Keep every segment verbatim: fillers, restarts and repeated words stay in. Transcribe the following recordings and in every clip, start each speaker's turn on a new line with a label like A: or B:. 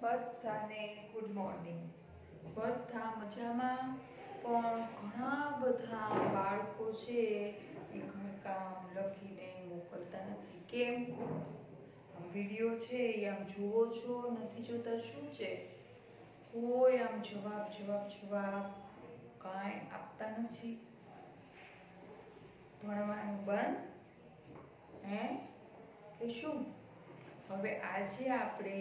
A: બધાને good morning. બધા મજામાં, પણ ઘણા બધા બાળકો છે એ ઘરકામ લખીને મોકલતા નથી. કેમ? વિડીયો છે એ આમ જુઓ છો, નથી જોતા? શું છે? કોઈ આમ જવાબ જવાબ જવાબ કાંઈ આપતા નથી. ભણવાનું બંધ હે કે શું? હવે આજે આપણે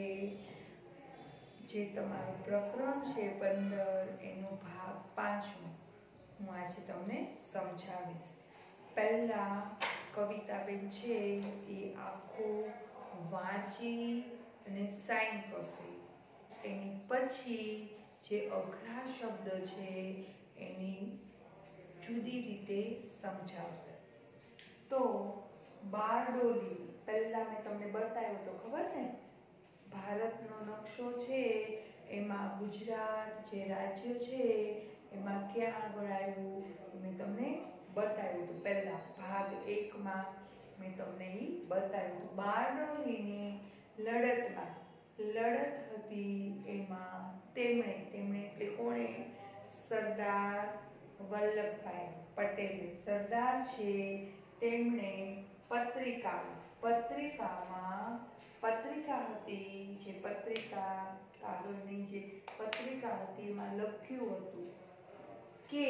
A: જે તમારું પ્રકરણ છે પંદર એનો ભાગ પાંચમો હું આજે તમને સમજાવીશ. પહેલા કવિતાબેન છે એ આખો વાંચી અને સાઈન કરશે. એની પછી જે અઘરા શબ્દ છે એની જુદી રીતે સમજાવશે. તો બારડોલી પહેલા મેં તમને બતાવ્યો તો ખબર ને, ભારતનો નકશો છે એમાં ગુજરાત જે રાજ્ય છે એમાં ક્યાં આગળ આવ્યું મેં તમને બતાવ્યું હતું. પહેલા ભાગ એકમાં મેં તમને એ બતાવ્યું હતું. બારડોલીની લડતમાં લડત હતી એમાં તેમણે તેમણે એટલે કોણે? સરદાર વલ્લભભાઈ પટેલ. સરદાર છે તેમણે પત્રિકામાં પત્રિકામાં પત્રિકા હતી જે પત્રિકા કાગળની જે પત્રિકા હતી એમાં લખ્યું હતું કે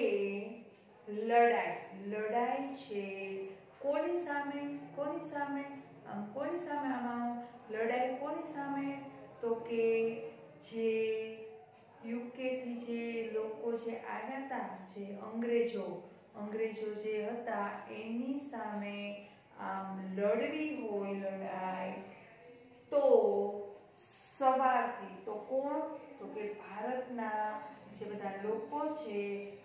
A: લડાઈ લડાઈ છે કોની સામે? કોની સામે? આમ કોની સામે? આમાં લડાઈ કોની સામે? તો કે જે યુકે થી જે લોકો જે આવ્યા હતા, જે અંગ્રેજો અંગ્રેજો જે હતા એની સામે આમ લડવી હોય લડાઈ તો સવારથી. તો કોણ? તો કે ભારતના જે બધા લોકો છે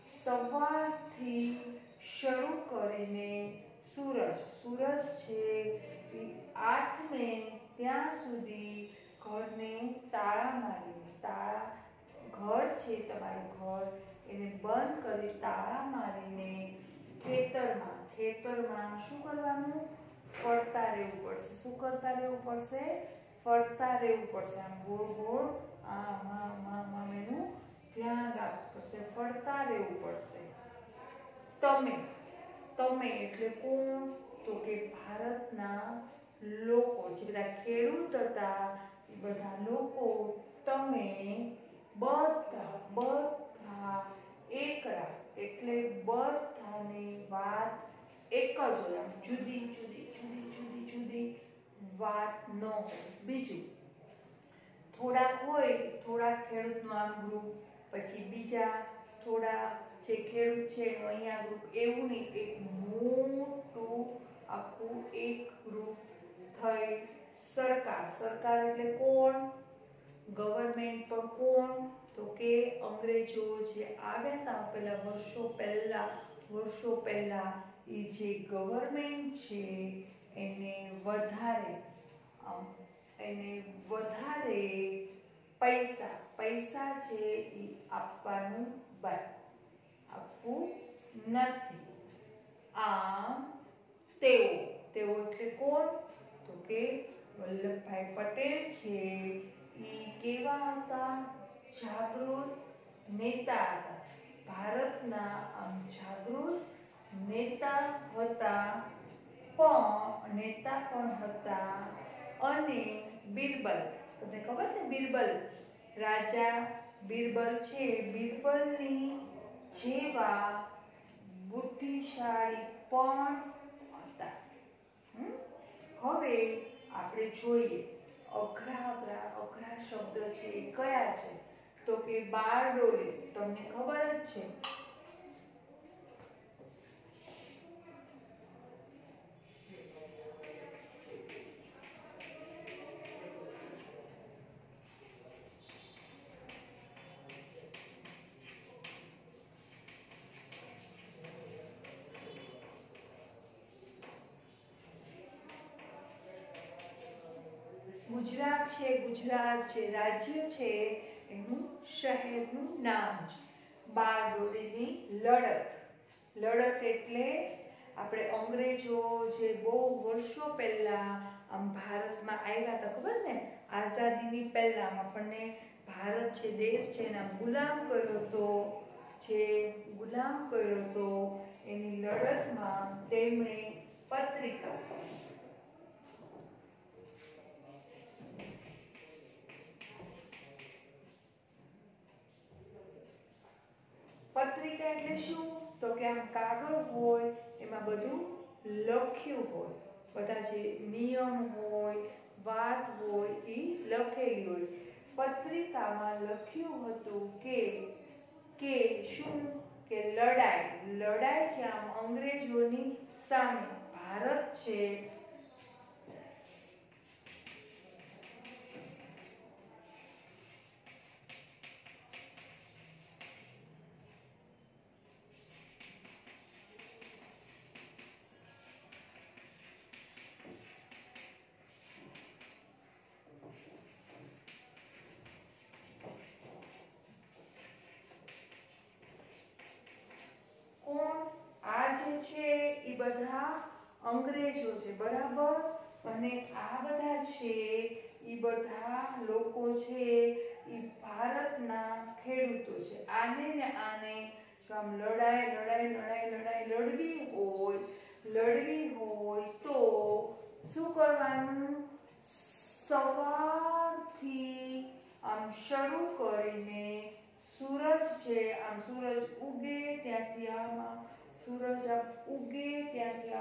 A: સવારથી શરૂ કરીને સૂરજ સૂરજ છે એ આઠમે ત્યાં સુધી ઘરને તાળા મારીને તાળા ઘર છે તમારું ઘર એને બંધ કરી તાળા મારીને ખેતરમાં ખેતરમાં શું કરવાનું? ફરતા રહેવું પડશે. શું કરતા રહેવું પડશે? ફરતા રહેવું પડશે. આમ ગોળ ગોળ આમ આમ આમ આમ એનું ધ્યાન રાખવું પડશે. ફરતા રહેવું પડશે. તમે તમે એટલે કોણ? તો કે ભારતના લોકો જે બધા ખેડૂત હતા એ બધા લોકો તમે બધા બધા એકરા એટલે બધાની વાત એક જ હોય. આમ જુદી જુદી જુદી જુદી જુદી વાત ન હોય. બીજું થોડાક હોય, થોડાક ખેડૂતનું આમ ગ્રુપ, પછી બીજા થોડા જે ખેડૂત છે એનું અહીંયા ગ્રુપ, એવું નહીં. એક મોટું આખું એક ગ્રુપ થઈ સરકાર. સરકાર એટલે કોણ? ગવર્મેન્ટ. પણ કોણ? તો કે અંગ્રેજો જે આવ્યા હતા પેલા વર્ષો પહેલા વર્ષો પહેલા એ જે ગવર્મેન્ટ છે એને વધારે એને વધારે પૈસા પૈસા છે એ આપવાનું બંધ આપવું નથી. આમ તેઓ તેઓ એટલે કોણ? તો કે વલ્લભભાઈ પટેલ છે એ કેવા હતા? જાગૃત નેતા હતા. ભારતના આમ જાગૃત નેતા હતા. પણ નેતા પણ હતા. અને બિરબલ, તમને ખબર ને બિરબલ રાજા બિરબલ છે, બિરબલની જેવા બુદ્ધિશાળી પણ હતા. હવે આપણે જોઈએ અઘરા અઘરા અઘરા શબ્દ છે એ કયા છે? તો કે બારડોલી તમને ખબર જ છે. ગુજરાત છે, ગુજરાત જે રાજ્ય છે એનું શહેરનું નામ છે. બારડોલીની લડત લડત એટલે આપણે અંગ્રેજો જે બહુ વર્ષો પહેલા આમ ભારતમાં આવ્યા હતા, ખબર ને આઝાદીની પહેલા આપણને ભારત છે દેશ છે એના ગુલામ કર્યો તો, જે ગુલામ કર્યો તો એની લડતમાં તેમણે પત્રિકા પત્રિકા એટલે શું? તો કે આમ કાગળ હોય એમાં બધું લખ્યું હોય, બધા જે નિયમ હોય વાત હોય એ લખેલી હોય. પત્રિકામાં લખ્યું હતું કે કે શું કે લડાઈ લડાઈ છે આમ અંગ્રેજોની સામે. ભારત છે છે એ બધા અંગ્રેજો છે, બરાબર. અને આ બધા છે એ બધા લોકો છે એ ભારતના ખેડૂતો છે. આને ને આને આમ લડાઈ લડાઈ લડાઈ લડાઈ લડવી હોય લડવી હોય તો શું કરવાનું? સવારથી આમ શરૂ કરીને સૂરજ છે આમ સૂરજ ઉગે ત્યાંથી આમાં સૂરજ ઉગે ત્યાંથી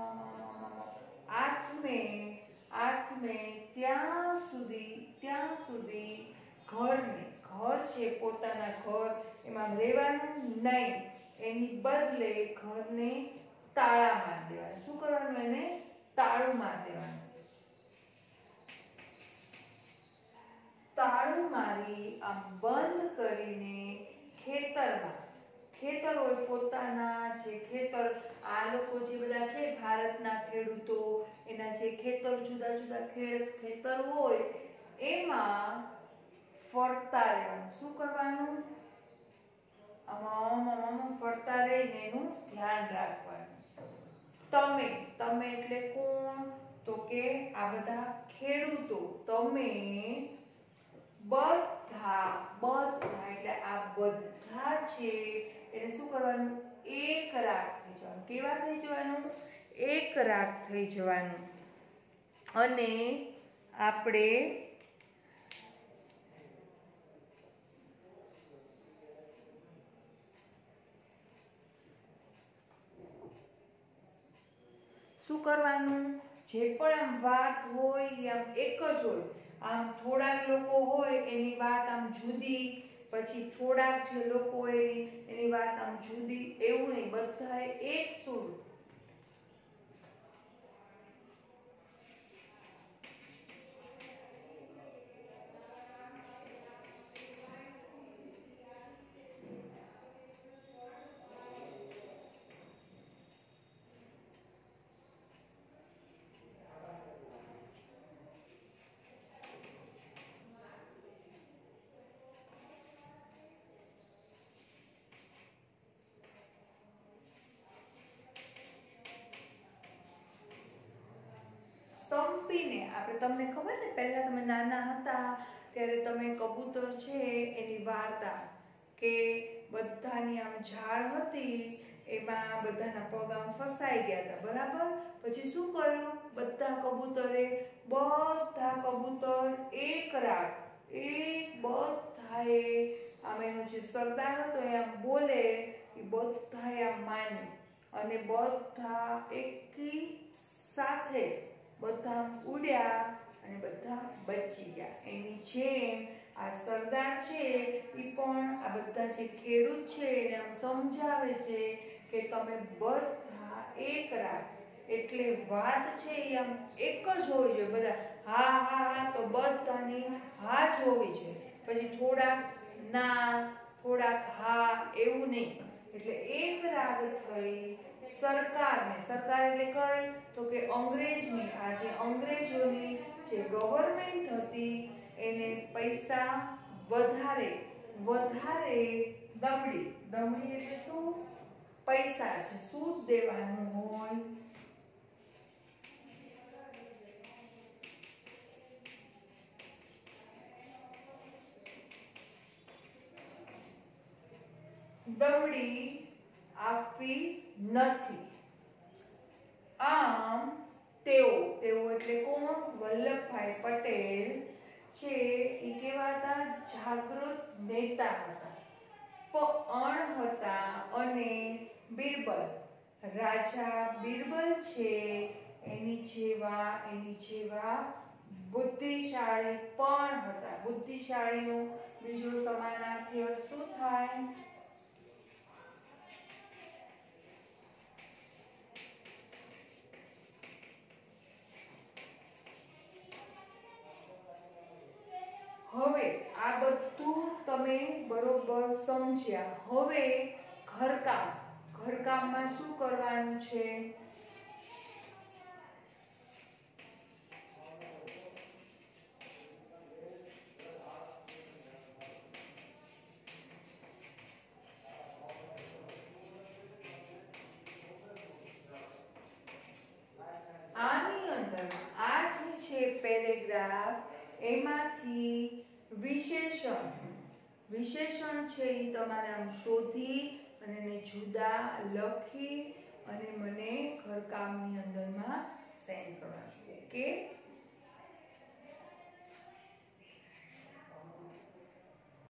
A: આથમે આથમે ત્યાં સુધી ત્યાં સુધી ઘરને ઘર છે પોતાના ઘર એમાં રહેવાનું નહીં, એની બદલે ઘરને તાળા મારી દેવાના. શું કરવાનું? એને તાળું મારી દેવાનું. તાળું મારી આમ બંધ કરીને ખેતરમાં ખેતર હોય પોતાના જે ખેતર આ લોકો જે બધા છે ભારતના ખેડૂતો એના જે ખેતર જુદા જુદા ખેતર હોય એમાં ફરતા રહેવાનું. શું કરવાનું? આમાં આમાં ફરતા રહીને એનું ધ્યાન રાખવાનું. તમે તમે એટલે કોણ? તો કે આ બધા ખેડૂતો. તમે બધા બધા એટલે આ બધા છે એને શું કરવાનું? એક રાગ થઈ જવાનું. કેવા થઈ જવાનું? એક રાગ થઈ જવાનું. અને આપણે શું કરવાનું? જે પણ આમ વાત હોય એ આમ એક જ હોય. આમ થોડાક લોકો હોય એની વાત આમ જુદી, પછી થોડાક જે લોકો હોય એની વાત આમ જુદી, એવું નહીં, બધાએ એક સુર. સંપીને આપણે તમને ખબર ને પહેલા તમે નાના હતા ત્યારે તમે કબૂતર છે એની વાર્તા કે બધાની આમ ઝાડ હતી એમાં બધાના પગ આમ ફસાઈ ગયા હતા, બરાબર. પછી શું કર્યું? બધા કબૂતરે બધા કબૂતર એક રાત એક બધાએ આમ એનો જે સરદાર હતો એ આમ બોલે એ બધાએ આમ માન્યું અને બધા એકી સાથે બધા ઉડ્યા અને બધા બચી ગયા. એની જેમ આ સરદાર છે એ પણ આ બધા જે ખેડૂત છે એને આમ સમજાવે છે કે તમે બધા એક રાખ. એટલે વાત છે એ આમ એક જ હોવી જોઈએ. બધા હા હા હા તો બધાની હા જ હોવી જોઈએ. પછી થોડાક ના થોડાક હા એવું નહીં. એટલે એક રાગ થઈ સરકારને. સરકાર એટલે કઈ? તો કે અંગ્રેજની આ જે અંગ્રેજોની જે ગવર્મેન્ટ હતી એને પૈસા વધારે વધારે દમડી દમડી એટલે શું? પૈસા છે સૂદ દેવાનું હોય. દમડી આપવી નથી. આમ તેઓ તેઓ એટલે કોણ? વલ્લભભાઈ પટેલ છે એ કેવા હતા? જાગૃત નેતા હતા, પણ હતા. અને બિરબલ, રાજા બિરબલ છે એની જેવા એની જેવા બુદ્ધિશાળી પણ હતા. બુદ્ધિશાળીનો બીજો સમાનાર્થી અર્થ શું થાય? હવે આ બધું તમે બરોબર સમજ્યા. હવે ઘરકામ ઘરકામમાં શું કરવાનું છે? આની અંદર આ જે છે પેરેગ્રાફ, એમાંથી વિશેષણ વિશેષણ છે એ તમારે આમ શોધી અને એને જુદા લખી અને મને